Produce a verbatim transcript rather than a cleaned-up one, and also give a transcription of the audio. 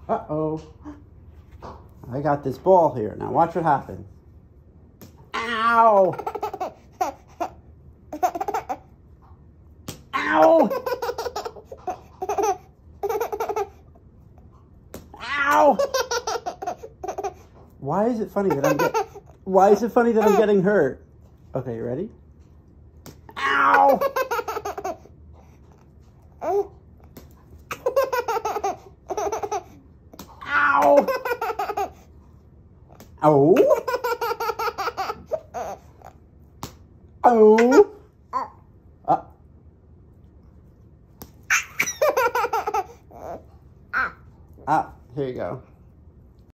Uh-oh. I got this ball here. Now watch what happens. Ow! Ow! Ow! Why is it funny that I'm get Why is it funny that I'm getting hurt? Okay, you ready? Ow! Ow! Oh! Oh! Uh. Ah, here you go.